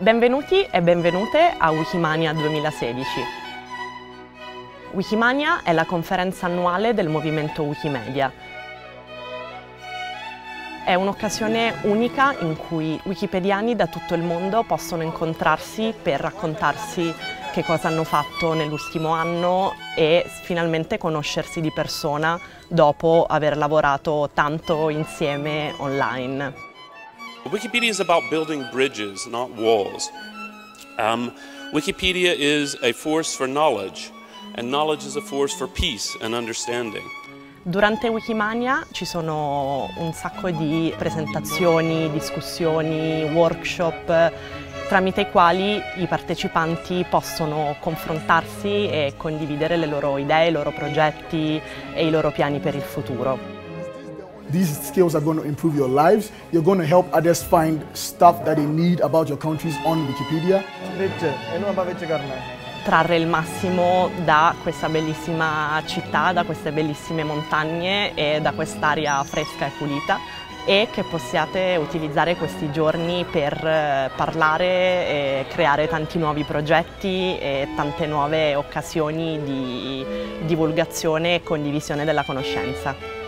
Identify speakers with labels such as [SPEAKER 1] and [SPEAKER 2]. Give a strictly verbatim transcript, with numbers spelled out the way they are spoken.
[SPEAKER 1] Benvenuti e benvenute a Wikimania duemilasedici. Wikimania è la conferenza annuale del movimento Wikimedia. È un'occasione unica in cui wikipediani da tutto il mondo possono incontrarsi per raccontarsi che cosa hanno fatto nell'ultimo anno e finalmente conoscersi di persona dopo aver lavorato tanto insieme online.
[SPEAKER 2] Wikipedia is about building bridges, not walls. Um, Wikipedia is a force for knowledge, and knowledge is a force for peace and understanding.
[SPEAKER 1] Durante Wikimania ci sono un sacco di presentazioni, discussioni, workshop, tramite i quali i partecipanti possono confrontarsi e condividere le loro idee, i loro progetti e i loro piani per il futuro.
[SPEAKER 3] These skills are going to improve your lives. You're going to help others find stuff that they need about your countries on Wikipedia.
[SPEAKER 1] Trarre il massimo da questa bellissima città, da queste bellissime montagne e da quest'aria fresca e pulita, e che possiate utilizzare questi giorni per parlare e creare tanti nuovi progetti e tante nuove occasioni di divulgazione e condivisione della conoscenza.